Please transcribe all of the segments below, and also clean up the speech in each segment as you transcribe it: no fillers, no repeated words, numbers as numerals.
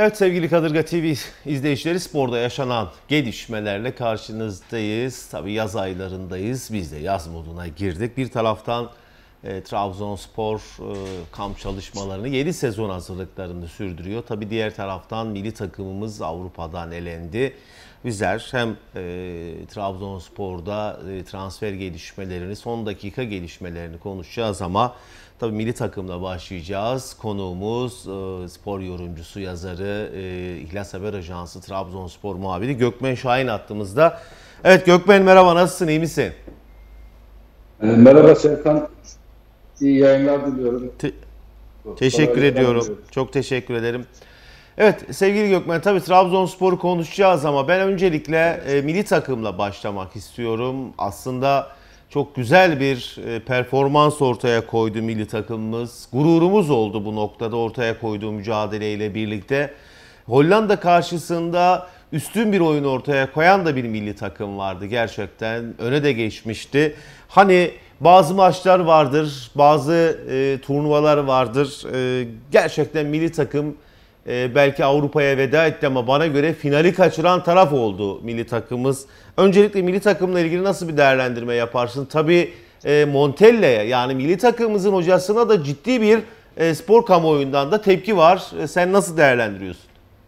Evet sevgili Kadırga TV izleyicileri, sporda yaşanan gelişmelerle karşınızdayız. Tabii yaz aylarındayız. Biz de yaz moduna girdik. Bir taraftan Trabzonspor kamp çalışmalarını, yeni sezon hazırlıklarını sürdürüyor. Tabii diğer taraftan milli takımımız Avrupa'dan elendi. Bizler hem Trabzonspor'da transfer gelişmelerini, son dakika gelişmelerini konuşacağız ama tabii milli takımla başlayacağız. Konuğumuz spor yorumcusu, yazarı, İhlas Haber Ajansı Trabzonspor muhabiri Gökmen Şahin hattımızda. Evet Gökmen, merhaba, nasılsın, iyi misin? Merhaba Serkan, iyi yayınlar diliyorum. Teşekkür ediyorum. Çok teşekkür ederim. Evet sevgili Gökmen, tabii Trabzonspor'u konuşacağız ama ben öncelikle milli takımla başlamak istiyorum. Aslında çok güzel bir performans ortaya koydu milli takımımız. Gururumuz oldu bu noktada ortaya koyduğu mücadeleyle birlikte. Hollanda karşısında üstün bir oyun ortaya koyan da bir milli takım vardı gerçekten. Öne de geçmişti. Hani bazı maçlar vardır, bazı turnuvalar vardır. Gerçekten milli takım belki Avrupa'ya veda etti ama bana göre finali kaçıran taraf oldu milli takımımız. Öncelikle milli takımla ilgili nasıl bir değerlendirme yaparsın? Tabii Montella'ya, yani milli takımımızın hocasına da ciddi bir spor kamuoyundan da tepki var. Sen nasıl değerlendiriyorsun?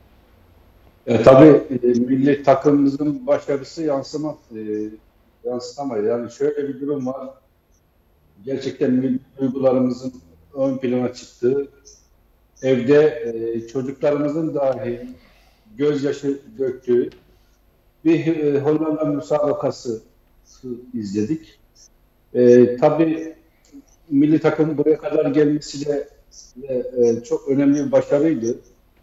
Tabii milli takımımızın başarısı yansıtamıyor. Yani şöyle bir durum var. Gerçekten milli duygularımızın ön plana çıktığı, evde çocuklarımızın dahi gözyaşı döktüğü bir Hollanda müsabakası izledik. Tabii milli takım buraya kadar gelmesi de çok önemli bir başarıydı.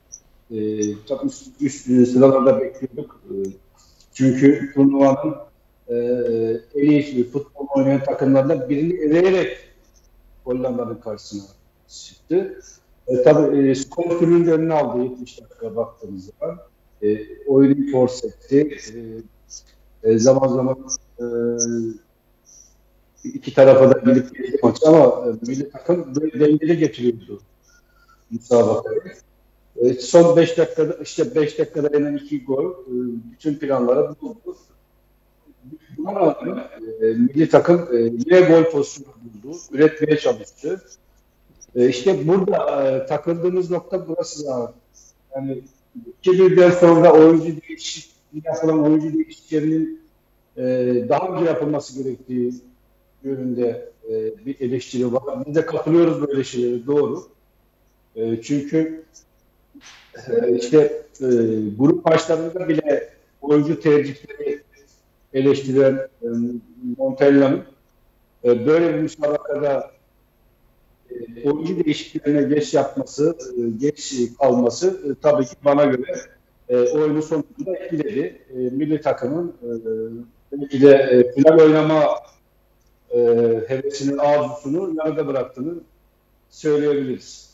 Çok üst sıralarda bekliyorduk. Çünkü turnuvanın en iyi futbol oynayan takımlardan birini eleyerek Hollanda'nın karşısına çıktı. Tabii skor sürünün önüne aldı 70 dakika baktığımız zaman. Oyunu force etti. Zaman zaman iki tarafa da gidip geldi maç ama milli takım böyle dengeli getiriyordu müsabakayı. Son 5 dakikada işte 5 dakikada yenen 2 gol bütün planlara buldu. Buna rağmen milli takım yine gol pozisyonu buldu. Üretmeye çalıştı. İşte burada takıldığımız nokta burası da. Yani 2-1'den sonra yapılan oyuncu değişikliklerinin daha önce yapılması gerektiği yönünde bir eleştiri var. Biz de katılıyoruz böyle şeylere, doğru. Çünkü işte grup maçlarında bile oyuncu tercihleri eleştiren Montella'nın böyle bir müsabakada oyuncu değişikliklerine geç kalması tabii ki bana göre oyunu sonunda etkiledi. Milli takımın belki de final oynama hevesinin, arzusunu yarıda bıraktığını söyleyebiliriz.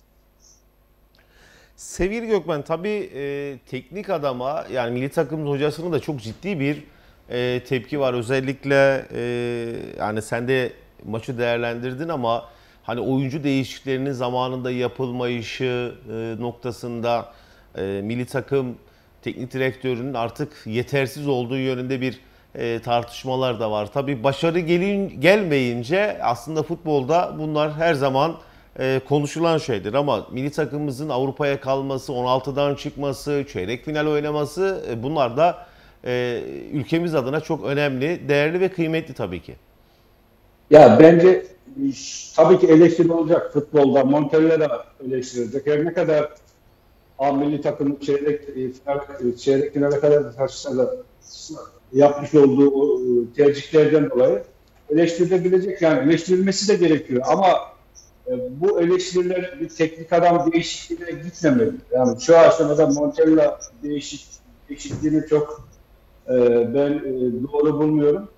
Sevgili Gökmen, tabii teknik adama, yani milli takımın hocasının da çok ciddi bir tepki var. Özellikle yani sen de maçı değerlendirdin ama hani oyuncu değişikliklerinin zamanında yapılmayışı noktasında milli takım teknik direktörünün artık yetersiz olduğu yönünde bir tartışmalar da var. Tabii başarı gelmeyince aslında futbolda bunlar her zaman konuşulan şeydir ama milli takımımızın Avrupa'ya kalması, 16'dan çıkması, çeyrek final oynaması, bunlar da ülkemiz adına çok önemli, değerli ve kıymetli tabii ki. Ya bence tabii ki eleştiri olacak futbolda. Montella da eleştirilecek. Her ne kadar milli takımın çeyrek finale kadar taşısa da yapmış olduğu tercihlerden dolayı eleştirilebilecek, yani eleştirilmesi de gerekiyor. Ama bu eleştiriler bir teknik adam değişikliğine gitmemeli. Yani şu aşamada Montella değişikliğini çok ben doğru bulmuyorum.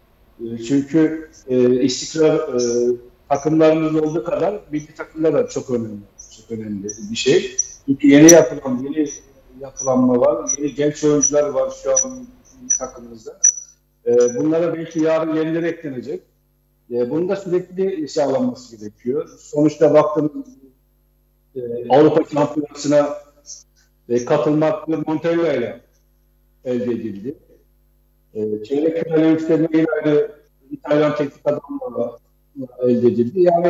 Çünkü istikrar takımlarımız olduğu kadar milli takımda da çok önemli. Çok önemli bir şey. Çünkü yeni yapılanma var. Yeni genç oyuncular var şu an milli takımımızda. Bunlara belki yarın yenileri eklenecek. Bunun da sürekli sağlanması gerekiyor. Sonuçta baktığımız Avrupa Şampiyonası'na katılma hakkı Montella ile elde edildi. Çeyrek final yükselmeyi aynı İtalyan teknik adamlarla elde edildi. Yani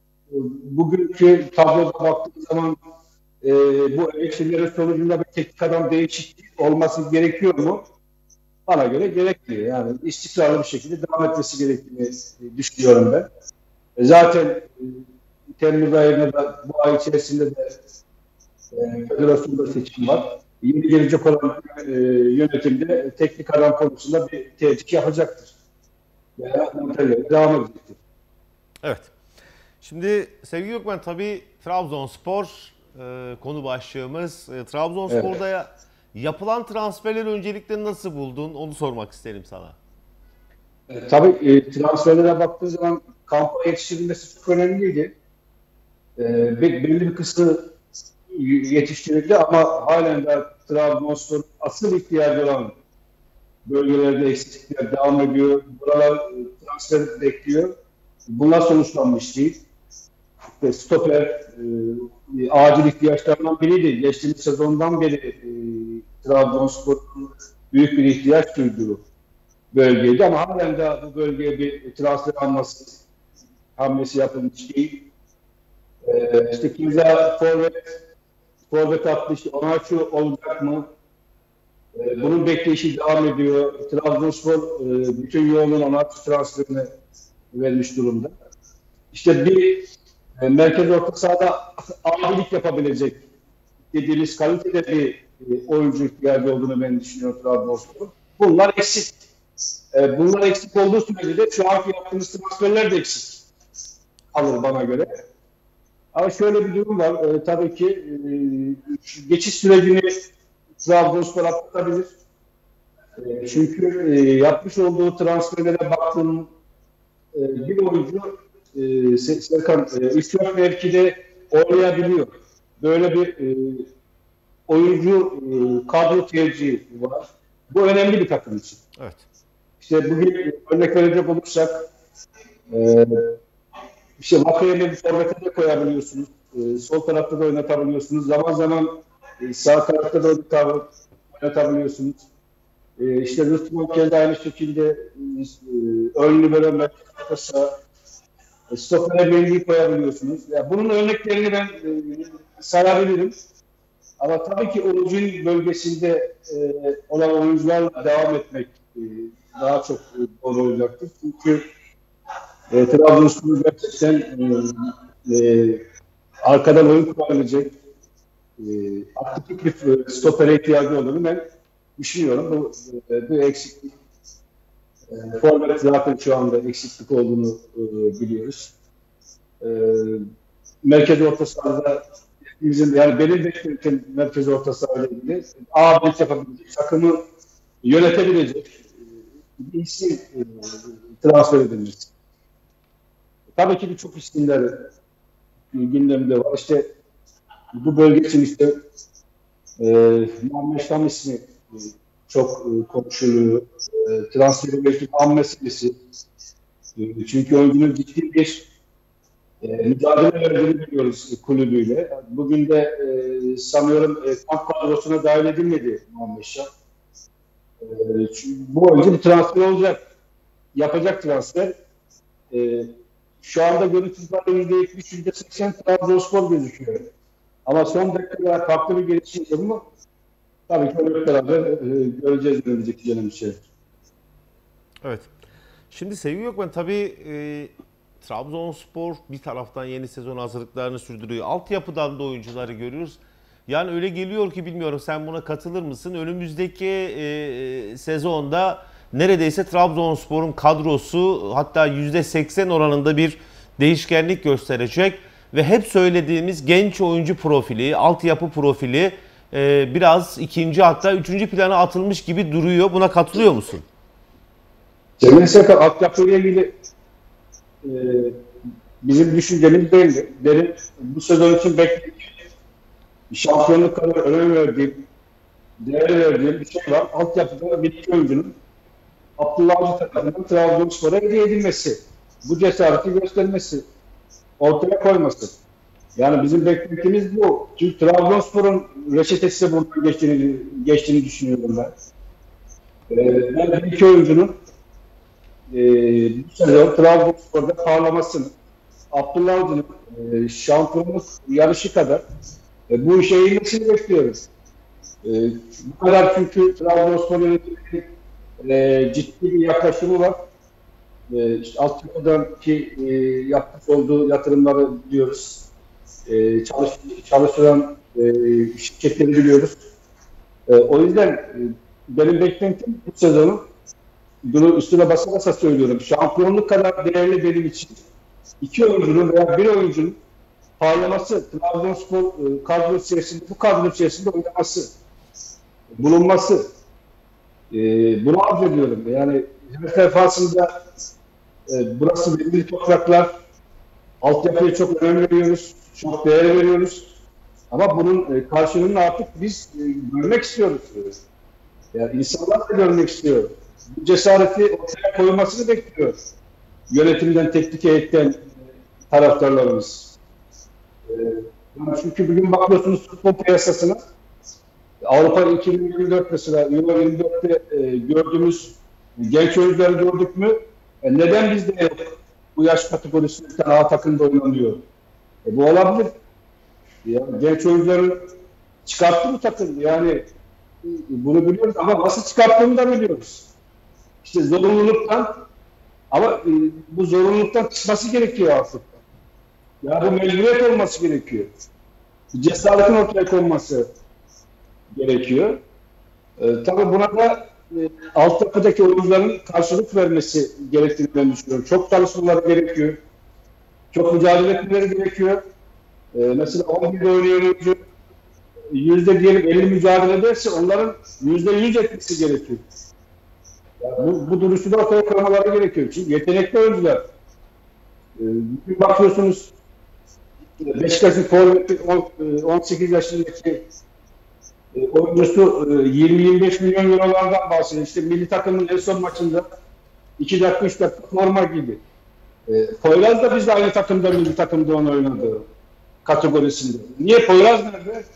bugünkü tabloda baktığı zaman bu eleştirilerin sonucunda bir teknik adam değişikliği olması gerekiyor mu? Bana göre gerekmiyor. Yani istikrarlı bir şekilde devam etmesi gerektiğini düşünüyorum ben. Zaten Temmuz ayında da bu ay içerisinde de federasyonda seçim var. Yeni gelecek olan yönetimde teknik adam konusunda bir tercih yapacaktır. Veya devam edecektir. Evet. Şimdi sevgili Gökmen, tabii Trabzonspor konu başlığımız. Trabzonspor'da yapılan transferleri öncelikle nasıl buldun? Onu sormak isterim sana. Tabii transferlere baktığı zaman kampa yetiştirilmesi çok önemliydi. Belli bir kısmı yetiştirildi ama halen de Trabzonspor asıl ihtiyacı olan bölgelerde eksiklikler devam ediyor. Buralar transfer bekliyor. Bunlar sonuçlanmış değil. Stoper acil ihtiyaçlarından biriydi. Geçtiğimiz sezondan beri Trabzonspor'un büyük bir ihtiyaç duyduğu bölgeydi ama halen de bu bölgeye bir transfer hamlesi yapılmış değil. İşte keza forvet attı, işte Onaçu olacak mı? Bunun bekleyişi devam ediyor. Trabzonspor bütün yoğunluğunu Onaçu transferine vermiş durumda. İşte bir merkez orta sahada abilik yapabilecek dediğimiz kalitede bir oyuncu ihtiyacı olduğunu ben düşünüyorum Trabzonspor'un. Bunlar eksik. Bunlar eksik olduğu sürece de şu anki yaptığımız transferler de eksik kalır bana göre. Ama şöyle bir durum var. Tabii ki geçiş sürecini Trabzonspor atlatabilir. Çünkü yapmış olduğu transferlere baktığım bir oyuncu Serkan 3-4 mevkide oynayabiliyor. Böyle bir oyuncu kadro tercihi var. Bu önemli bir takım için. Evet. İşte bugün örnek verecek olursak işte Vakayeme bir forvete de koyabiliyorsunuz. Sol tarafta da oynatabiliyorsunuz. Zaman zaman sağ tarafta da oynatabiliyorsunuz. İşte Rıhtım keza aynı şekilde ön libero merkezde stopere belgeyi koyabiliyorsunuz. Yani bunun örneklerini ben sayabilirim. Ama tabii ki oyuncunun bölgesinde olan oyuncularla devam etmek daha çok doğru olacaktır. Çünkü Trabzonspor gerçekten arkadan oyun kurabilecek aktif bir stopere ihtiyacı olduğunu ben düşünüyorum. Bu eksiklik. Forvet zaten şu anda eksiklik olduğunu biliyoruz. Merkez orta sahada yani benim beklentim merkez orta sahayla ilgili abilik yapabilecek, takımı yönetebilecek bir isim transfer edilmiş. Tabii ki birçok isimler gündemde var. İşte bu bölge için işte Muhammed Şam ismi çok konuşuluyor. Transferi belki an meselesi. Çünkü oyuncunun ciddi bir mücadele verdiğini biliyoruz kulübüyle. Bugün de sanıyorum kamp kadrosuna dahil edilmedi Muhammed Şam. Bu oyuncu bir transfer olacak. Yapacak transfer. Şu anda görüntüsüzlerde %70, %80 Trabzonspor gözüküyor. Ama son dakikalar farklı bir gelişim olur mu? Tabii ki hep beraber göreceğiz önümüzdeki dönemde. Evet. Şimdi sevgili Gökmen, tabii Trabzonspor bir taraftan yeni sezon hazırlıklarını sürdürüyor. Altyapıdan da oyuncuları görüyoruz. Yani öyle geliyor ki, bilmiyorum sen buna katılır mısın? Önümüzdeki sezonda neredeyse Trabzonspor'un kadrosu hatta %80 oranında bir değişkenlik gösterecek. Ve hep söylediğimiz genç oyuncu profili, altyapı profili biraz ikinci hatta üçüncü plana atılmış gibi duruyor. Buna katılıyor musun? Cemil Sakal altyapıyla ilgili bizim düşüncemiz belli. Benim bu sezon için beklediğim şampiyonluk kadar önem verdiğim, değer verdiğim bir şey var. Altyapıda bir iki oyuncunun Abdullah Avcı tarafından Trabzonspor'a hediye edilmesi. Bu cesareti göstermesi. Ortaya koyması. Yani bizim beklentimiz bu. Çünkü Trabzonspor'un reçetesi de buradan geçtiğini düşünüyorum ben. Ben bir iki oyuncunun e, bu sezon Trabzonspor'da parlamasını, Abdullah Avcı'nın şampiyonluk yarışı kadar bu işe eğilmesini bekliyoruz. E, Bu kadar çünkü Trabzonspor yönetiminin ciddi bir yaklaşımı var. İşte altyapıdan ki yapmış olduğu yatırımları biliyoruz. Çalışılan şirketleri biliyoruz. O yüzden benim beklentim bu sezonun, bunu üstüne basa basa söylüyorum, şampiyonluk kadar değerli benim için iki oyuncunun veya bir oyuncunun parlaması, Trabzonspor kadro içerisinde, bu kadro içerisinde oynaması, bulunması. Bunu arz ediyorum. Yani her defasında burası belirli topraklar, altyapıya çok önem veriyoruz, çok değer veriyoruz. Ama bunun karşılığını artık biz görmek istiyoruz. Yani insanlar da görmek istiyor. Bu cesareti ortaya koyulmasını bekliyor. Yönetimden, teknik heyetten taraftarlarımız. Çünkü bugün bakıyorsunuz futbol piyasasına, Avrupa 2024 mesela, Euro 24'te gördüğümüz genç oyuncuları gördük mü? Neden bizde yok? Bu yaş kategorisinde A takımda oynanıyor. Bu olabilir. Yani genç oyuncuları çıkarttı bu takım. Yani bunu biliyoruz ama nasıl çıkarttığını da biliyoruz. İşte zorunluluktan, ama bu zorunluluktan çıkması gerekiyor artık. Ya bu mecburiyet olması gerekiyor. Cesaretin ortaya konması gerekiyor. Tabii buna da altyapıdaki oyuncuların karşılık vermesi gerektiğini ben düşünüyorum. Çok çalışmaları gerekiyor. Çok mücadele etmeleri gerekiyor. Mesela 11'de oynayan oyuncu %1 50 mücadele ederse onların %100 etmesi gerekiyor. Yani bu duruşu da ortaya koymaları gerekiyor. Çünkü yetenekli oyuncular. Bugün bakıyorsunuz Beşiktaş'ın forveti 18 yaşındaki oyuncusu 20-25 milyon eurolardan bahsediyor. İşte milli takımın en son maçında 2 dakika 3 dakika forma gibi. Poyraz da bizde aynı takımda, milli takımda onu oynadı kategorisinde. Niye? Poyraz nerede?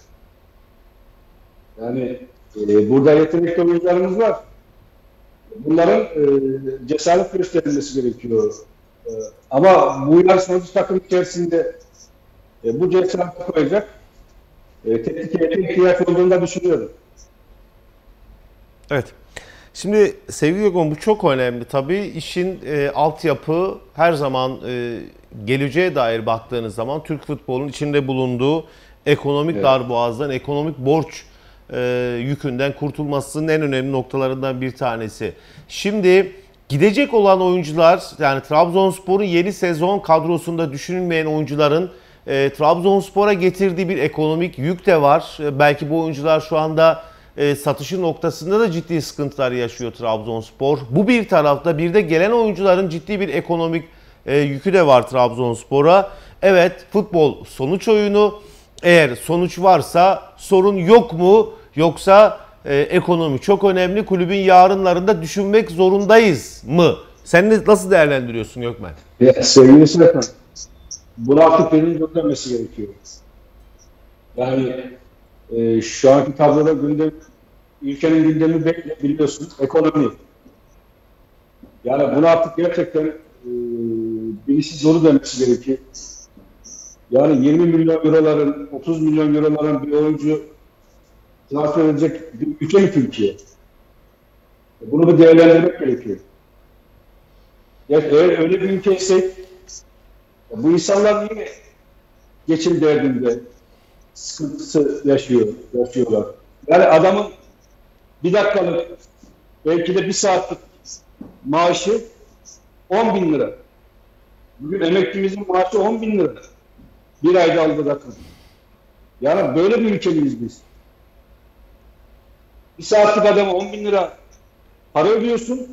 Yani burada yetenekli oyuncularımız var. Bunların cesaret gösterilmesi gerekiyor. Ama bu yarışmacı takım içerisinde bu cesareti koyacak teknik heyete ihtiyaç olduğunu da düşünüyorum. Evet. Şimdi sevgili Gökhan, bu çok önemli. Tabii işin altyapı her zaman geleceğe dair baktığınız zaman Türk futbolunun içinde bulunduğu ekonomik darboğazdan, ekonomik borç yükünden kurtulmasının en önemli noktalarından bir tanesi. Şimdi gidecek olan oyuncular, yani Trabzonspor'un yeni sezon kadrosunda düşünülmeyen oyuncuların Trabzonspor'a getirdiği bir ekonomik yük de var. Belki bu oyuncular şu anda satışı noktasında da ciddi sıkıntılar yaşıyor Trabzonspor. Bu bir tarafta, bir de gelen oyuncuların ciddi bir ekonomik yükü de var Trabzonspor'a. Evet, futbol sonuç oyunu. Eğer sonuç varsa sorun yok mu? Yoksa ekonomi çok önemli. Kulübün yarınlarında düşünmek zorundayız mı? Sen nasıl değerlendiriyorsun Gökmen? Sevgili Serkan, bunu artık benim görmesi gerekiyor. Yani şu anki tabloda ülkenin gündemi biliyorsunuz ekonomi. Yani bunu artık gerçekten birisi zoru demesi gerekiyor. Yani 20 milyon euroların, 30 milyon euroların bir oyuncu transfer edecek bir ülke mi Türkiye? Bunu bir değerlendirmek gerekiyor. Yani eğer öyle bir ülkeysek, bu insanlar niye geçim derdinde sıkıntısı yaşıyorlar? Yani adamın bir dakikalık, belki de bir saatlik maaşı 10 bin lira. Bugün emeklimizin maaşı 10 bin lira. Bir ayda aldığı rakam. Yani böyle bir ülkeliyiz biz. Bir saatlik adama 10 bin lira para ödüyorsun.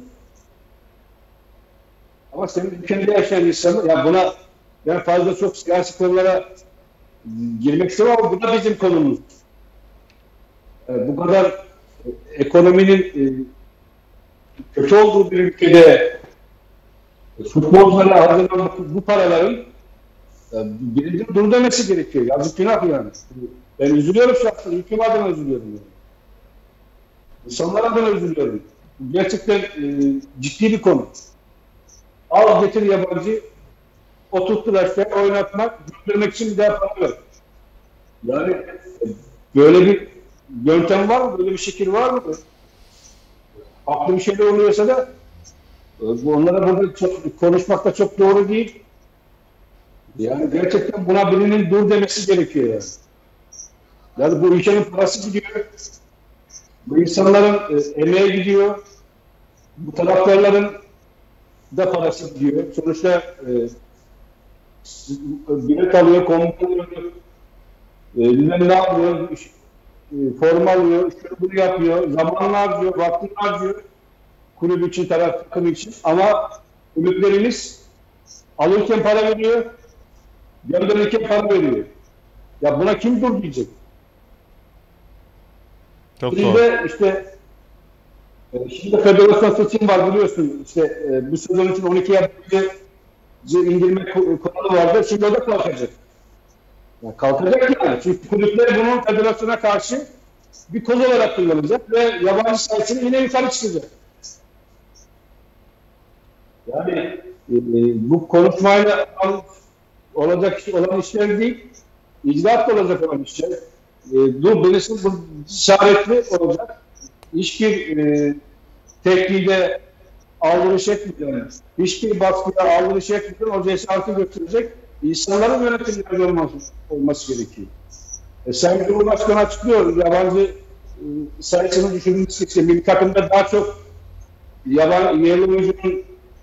Ama senin ülkende yaşayan insanı, ya buna ben fazla çok siyasi konulara girmek istemem ama bu da bizim konumuz. Yani bu kadar ekonominin kötü olduğu bir ülkede futbolculara harcanan bu paraların Birinin dur demesi gerekiyor. Yazık günah yani. Ben üzülüyorum şahsen. Ülkem adına üzülüyorum. Yani. İnsanlar adına üzülüyorum. Gerçekten ciddi bir konu. Al getir yabancı, oturttular aşağıya oynatmak, güldürmek için bir daha para ver. Yani böyle bir yöntem var mı? Böyle bir şekil var mı? Haklı bir şeyler oluyorsa da onlara burada çok, konuşmak da çok doğru değil. Yani gerçekten buna birinin dur demesi gerekiyor yani. Yani bu ülkenin parası gidiyor. Bu insanların emeği gidiyor. Bu taraftarların da parası gidiyor. Sonuçta bilet alıyor, komutan alıyor, bilmem ne yapıyor, forma alıyor, şunu bunu yapıyor, zamanını harcıyor, vaktini harcıyor kulüp için, takım için. Ama kulüplerimiz alırken para veriyor, gönderirken para veriyor. Ya buna kim dur diyecek? Çok Şimdi doğru. işte şimdi federasyon seçim var biliyorsun. İşte bu sezon için 12 yabancı indirme kuralı vardı. Şimdi o da kalkacak. Yani kalkacak yani. Çünkü kulüpler bunun federasyona karşı bir koz olarak kullanacak ve yabancı sayısını yine yukarı çıkacak. Yani bu konuşmayla olacak olan işler değil, icraat olacak olan işler. Dur birisi bu işaretli olacak. Hiçbir tekniğe aldırış etmeden, hiçbir baskıya aldırış etmeden o cesareti götürecek insanların yönetimleri olması gerekiyor. Sayın Cumhurbaşkanı açıklıyor, yabancı sayısını düşürülmesi için milli takımda daha çok yerli oyuncunun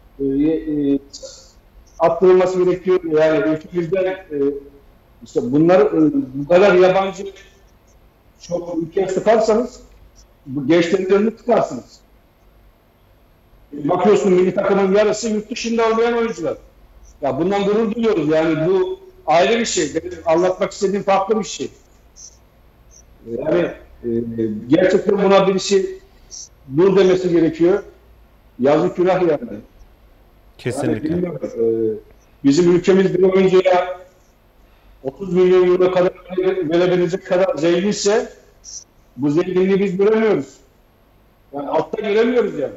arttırılması gerekiyor. Yani ülkemizden işte bunları bu kadar yabancı çok ülkeye sıkarsanız bu gençlerin tıkarsınız. Bakıyorsun milli takımın yarısı yurt dışında olmayan oyuncular. Ya bundan gurur duyuyoruz. Yani bu ayrı bir şey. Benim anlatmak istediğim farklı bir şey. Yani gerçekten buna birisi dur demesi gerekiyor. Yazık günah yani. Kesinlikle. Yani bilmiyorum. Bizim ülkemiz bir oyuncuya 30 milyon euro kadar verebilecek kadar zenginse bu zenginliği biz göremiyoruz. Yani altta göremiyoruz yani.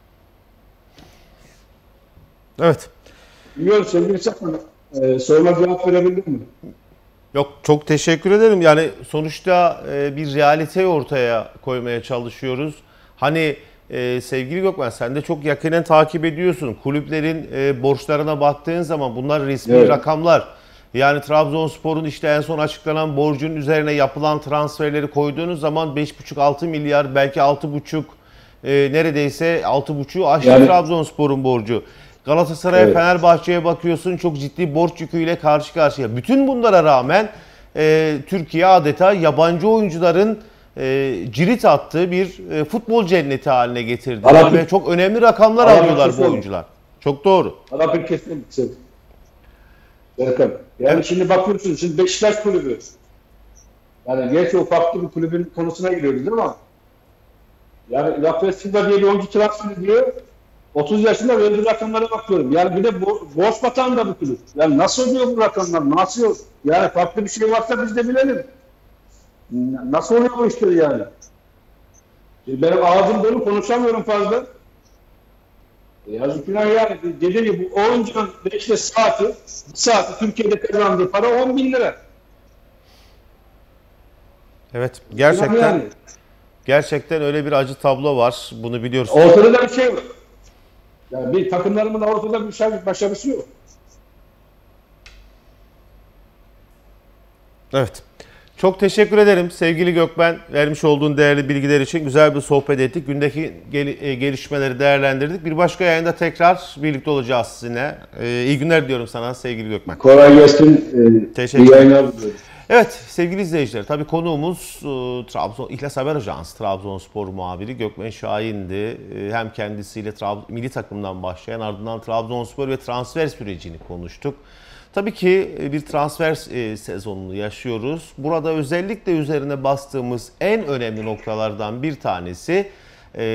Evet. Biliyorum sevgili Sakın. Soruna cevap verebilir mi? Yok, çok teşekkür ederim. Yani sonuçta bir realiteyi ortaya koymaya çalışıyoruz. Hani sevgili Gökmen, sen de çok yakinen takip ediyorsun. Kulüplerin borçlarına baktığın zaman bunlar resmi rakamlar. Yani Trabzonspor'un işte en son açıklanan borcun üzerine yapılan transferleri koyduğunuz zaman 5,5-6 milyar, belki 6,5, neredeyse 6,5'u aştı Yani, Trabzonspor'un borcu. Galatasaray'a, Fenerbahçe'ye bakıyorsun, çok ciddi borç yüküyle karşı karşıya. Bütün bunlara rağmen Türkiye adeta yabancı oyuncuların cirit attığı bir futbol cenneti haline getirdi. Ve çok önemli rakamlar alıyorlar bu oyuncular. Çok doğru. Arap ülkesinde Serkan. Yani şimdi bakıyorsun, şimdi Beşiktaş kulübü. Yani gerçi o farklı bir kulübün konusuna giriyoruz değil mi? Yani Rafael Silva diye bir oyuncu transfer ediyor. 30 yaşında verdiği rakamlara bakıyorum. Yani bir de borç batağında bu kulüp. Yani nasıl oluyor bu rakamlar? Nasıl? Yani farklı bir şey varsa biz de bilelim. Nasıl oluyor bu işler yani? Benim ağzım dolu, konuşamıyorum fazla. Yazık günah yani. Dediğim gibi bu oyuncunun işte saati Türkiye'de kazandığı para 10 bin lira. Evet, Yani. gerçekten öyle bir acı tablo var. Bunu biliyoruz. Ortada da bir şey var. Yani bir takımlarımın ortada bir başarısı yok. Evet. Çok teşekkür ederim sevgili Gökmen. Vermiş olduğun değerli bilgiler için güzel bir sohbet ettik. Gündeki gelişmeleri değerlendirdik. Bir başka yayında tekrar birlikte olacağız sizinle. İyi günler diyorum sana sevgili Gökmen. Kolay gelsin. Teşekkür İyi yayınlar diliyorum. Evet sevgili izleyiciler, tabii konuğumuz İhlas Haber Ajansı Trabzonspor muhabiri Gökmen Şahin'di. Hem kendisiyle milli takımdan başlayan, ardından Trabzonspor ve transfer sürecini konuştuk. Tabii ki bir transfer sezonunu yaşıyoruz. Burada özellikle üzerine bastığımız en önemli noktalardan bir tanesi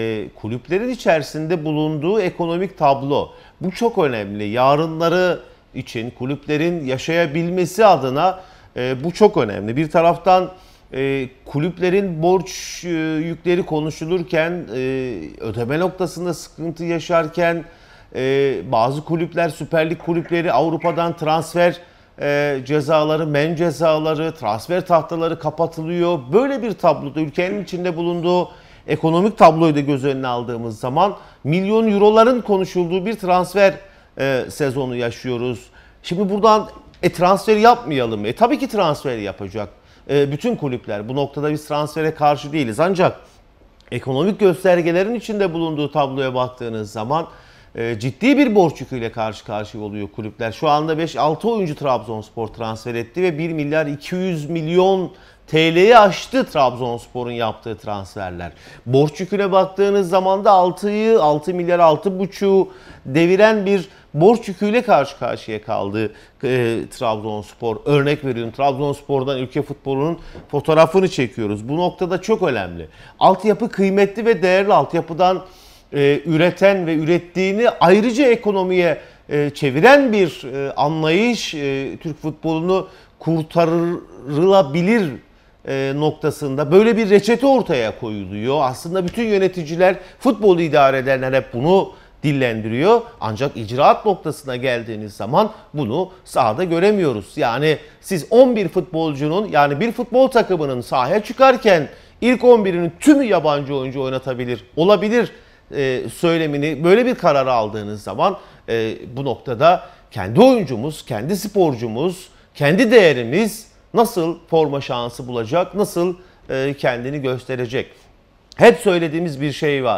kulüplerin içerisinde bulunduğu ekonomik tablo. Bu çok önemli. Yarınları için, kulüplerin yaşayabilmesi adına bu çok önemli. Bir taraftan kulüplerin borç yükleri konuşulurken, ödeme noktasında sıkıntı yaşarken, bazı kulüpler, Süper Lig kulüpleri Avrupa'dan transfer cezaları, men cezaları, transfer tahtaları kapatılıyor. Böyle bir tabloda ülkenin içinde bulunduğu ekonomik tabloyu da göz önüne aldığımız zaman milyon euroların konuşulduğu bir transfer sezonu yaşıyoruz. Şimdi buradan transfer yapmayalım mı? Tabii ki transfer yapacak. Bütün kulüpler, bu noktada biz transfere karşı değiliz. Ancak ekonomik göstergelerin içinde bulunduğu tabloya baktığınız zaman ciddi bir borç yüküyle karşı karşıya oluyor kulüpler. Şu anda 5-6 oyuncu Trabzonspor transfer etti ve 1 milyar 200 milyon TL'yi aştı Trabzonspor'un yaptığı transferler. Borç yüküne baktığınız zaman da 6 milyar 6,5 deviren bir borç yüküyle karşı karşıya kaldı Trabzonspor. Örnek veriyorum, Trabzonspor'dan ülke futbolunun fotoğrafını çekiyoruz. Bu noktada çok önemli. Altyapı kıymetli ve değerli. Altyapıdan üreten ve ürettiğini ayrıca ekonomiye çeviren bir anlayış Türk futbolunu kurtarılabilir noktasında böyle bir reçete ortaya koyuluyor. Aslında bütün yöneticiler, futbolu idare edenler hep bunu dillendiriyor. Ancak icraat noktasına geldiğiniz zaman bunu sahada göremiyoruz. Yani siz 11 futbolcunun, yani bir futbol takımının sahaya çıkarken ilk 11'inin tümü yabancı oyuncu oynatabilir, olabilir söylemini, böyle bir kararı aldığınız zaman bu noktada kendi oyuncumuz, kendi sporcumuz, kendi değerimiz nasıl forma şansı bulacak, nasıl kendini gösterecek? Hep söylediğimiz bir şey var.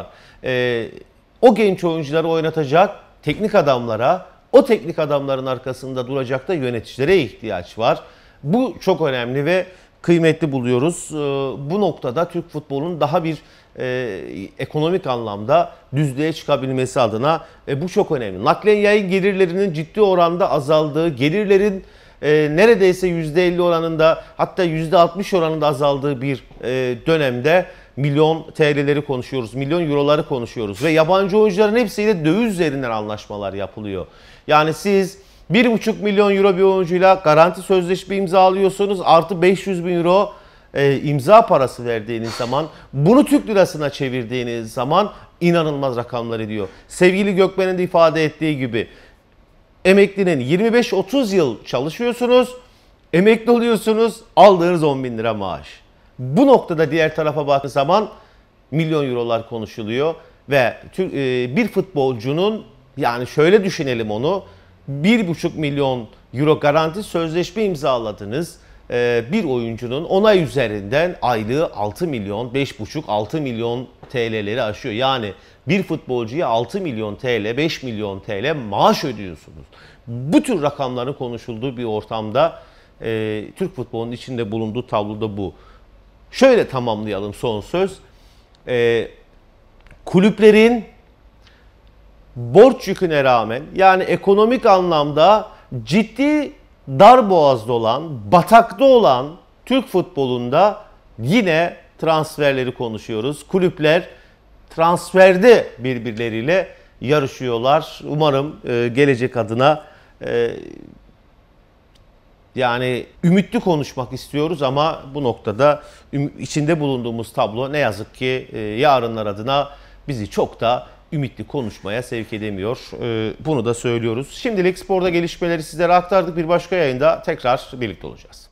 O genç oyuncuları oynatacak teknik adamlara, o teknik adamların arkasında duracak da yöneticilere ihtiyaç var. Bu çok önemli ve kıymetli buluyoruz. Bu noktada Türk futbolunun daha bir ekonomik anlamda düzlüğe çıkabilmesi adına bu çok önemli. Naklen yayın gelirlerinin ciddi oranda azaldığı, gelirlerin neredeyse %50 oranında, hatta %60 oranında azaldığı bir dönemde milyon TL'leri konuşuyoruz, milyon euroları konuşuyoruz ve yabancı oyuncuların hepsiyle döviz üzerinden anlaşmalar yapılıyor. Yani siz 1,5 milyon euro bir oyuncuyla garanti sözleşme imzalıyorsunuz, artı 500 bin euro imza parası verdiğiniz zaman, bunu Türk lirasına çevirdiğiniz zaman inanılmaz rakamlar ediyor. Sevgili Gökmen'in de ifade ettiği gibi, emeklinin 25-30 yıl çalışıyorsunuz, emekli oluyorsunuz, aldığınız 10 bin lira maaş. Bu noktada diğer tarafa baktığınız zaman milyon eurolar konuşuluyor ve bir futbolcunun, yani şöyle düşünelim onu, 1,5 milyon euro garanti sözleşme imzaladınız. Bir oyuncunun onay üzerinden aylığı 6 milyon, 5,5-6 milyon TL'leri aşıyor. Yani bir futbolcuya 6 milyon TL, 5 milyon TL maaş ödüyorsunuz. Bu tür rakamların konuşulduğu bir ortamda Türk futbolunun içinde bulunduğu tabloda bu. Şöyle tamamlayalım son söz. Kulüplerin borç yüküne rağmen, yani ekonomik anlamda ciddi darboğazda olan, batakta olan Türk futbolunda yine transferleri konuşuyoruz. Kulüpler transferde birbirleriyle yarışıyorlar. Umarım gelecek adına yani ümitli konuşmak istiyoruz ama bu noktada içinde bulunduğumuz tablo ne yazık ki yarınlar adına bizi çok da ümitli konuşmaya sevk edemiyor. Bunu da söylüyoruz. Şimdilik sporda gelişmeleri sizlere aktardık. Bir başka yayında tekrar birlikte olacağız.